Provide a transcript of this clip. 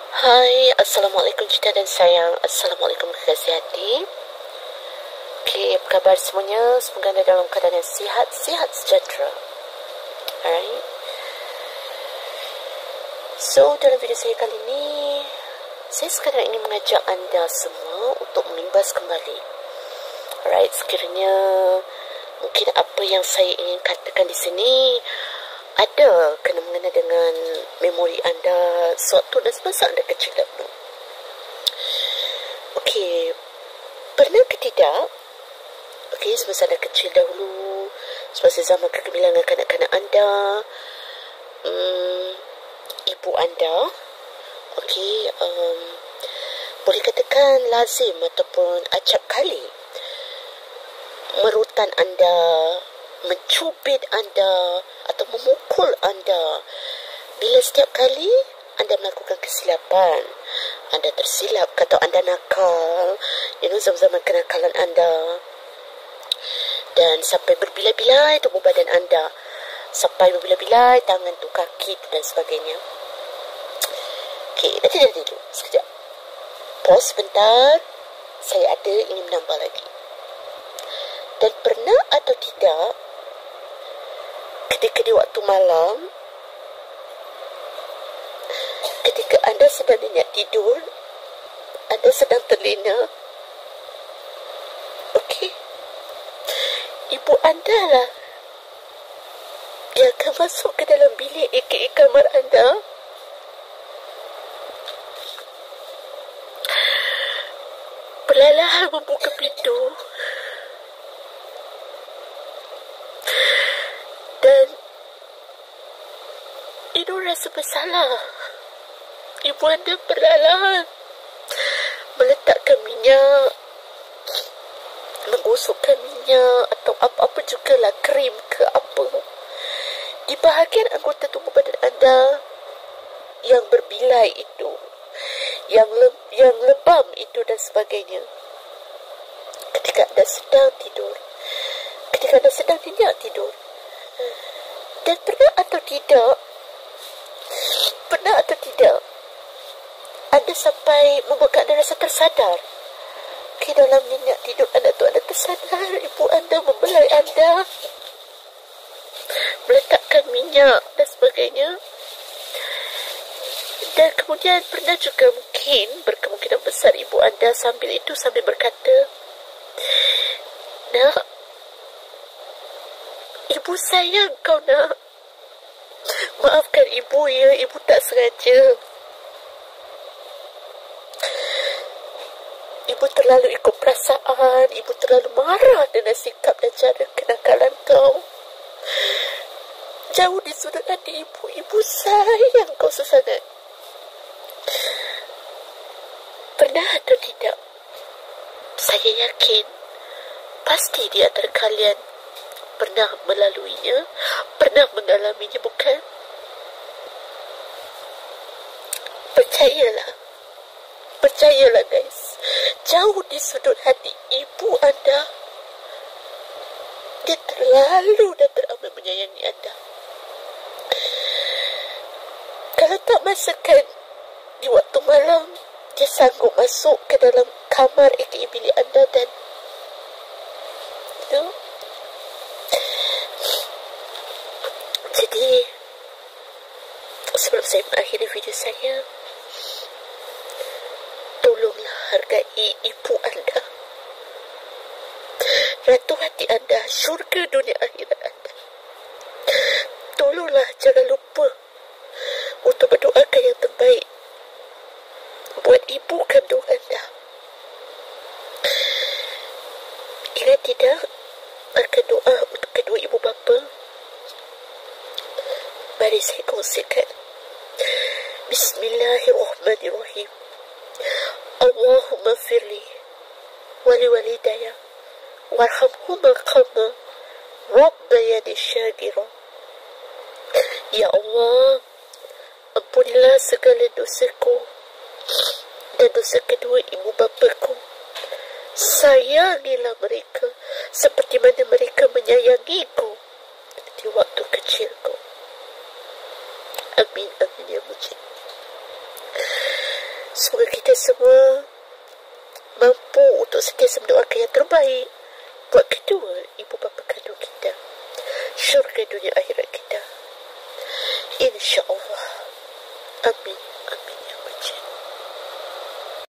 Hai, Assalamualaikum cinta dan sayang. Assalamualaikum kekasih hati. Okay, apa khabar semuanya? Semoga anda dalam keadaan yang sihat sejahtera. Alright. So, dalam video saya kali ini, saya sekadar ingin mengajak anda semua untuk menimbas kembali. Alright, sekiranya mungkin apa yang saya ingin katakan di sini ada kena mengena dengan memori anda sewaktu dan semasa anda kecil dahulu. Okey, pernah ke tidak? Okey, semasa anda kecil dahulu, semasa zaman kegemilangan kanak-kanak anda, ibu anda, okey, boleh katakan lazim ataupun acap kali merutan anda, mencubit anda atau memukul anda bila setiap kali anda melakukan kesilapan, anda tersilap atau anda nakal, zaman-zaman kenakalan anda, dan sampai berbilai-bilai tubuh badan anda, sampai berbilai-bilai tangan tu, kaki tu dan sebagainya. Okey, nanti dulu sekejap, pause sebentar, saya ada ingin menambah lagi. Dan pernah atau tidak ketika di waktu malam, ketika anda sedang nyenyak tidur, anda sedang terlena, okey, ibu anda lah yang akan masuk ke dalam bilik aka kamar anda, perlahan membuka pintu dan ibu rasa bersalah. Ibu anda perlahan meletakkan minyak, menggosokkan minyak atau apa-apa jugalah, krim ke apa, di bahagian anggota tubuh badan anda yang berbilai itu, yang lebam itu dan sebagainya. Ketika anda sedang tidur, ketika anda sedang nyenyak tidur, dan pernah atau tidak anda sampai membuat anda rasa tersadar. Di dalam nyenyak tidur anda tu, anda tersadar ibu anda membelai anda, meletakkan minyak dan sebagainya. Dan kemudian pernah juga mungkin, berkemungkinan besar ibu anda sambil berkata, "Nak, ibu sayang kau nak. Maafkan ibu ya, ibu tak sengaja. Ibu terlalu ikut perasaan, ibu terlalu marah dengan sikap dan cara kenakalan kau. Jauh di sudut hati ibu, ibu sayang kau sesangat." Pernah atau tidak? Saya yakin pasti di antara kalian pernah melaluinya, pernah mengalaminya, bukan? Percayalah guys, jauh di sudut hati ibu anda, dia terlalu dan teramat menyayangi anda. Kalau tak masakan di waktu malam, dia sanggup masuk ke dalam kamar aka bilik anda dan jadi, sebelum saya mengakhiri video saya, tolonglah hargai ibu anda, ratu hati anda, syurga dunia akhirat anda. Tolonglah jangan lupa untuk berdoakan yang terbaik buat ibu kandung anda. Ingat tidak akan doa untuk kedua ibu bapa? Mari saya kongsikan. Bismillahirrahmanirrahim. Allahumma firli wali walidaya warhamhuma kama rabbayani syaghira. Ya Allah, ampunilah segala dosaku dan dosa kedua ibu bapaku. Sayangilah mereka seperti mana mereka menyayangiku di waktu kecilku. Amin, amin ya mujib. Semoga kita semua mampu untuk sentiasa mendoakan yang terbaik buat kedua ibu bapa kandung kita, syurga dunia akhirat kita, insya-Allah. Amin.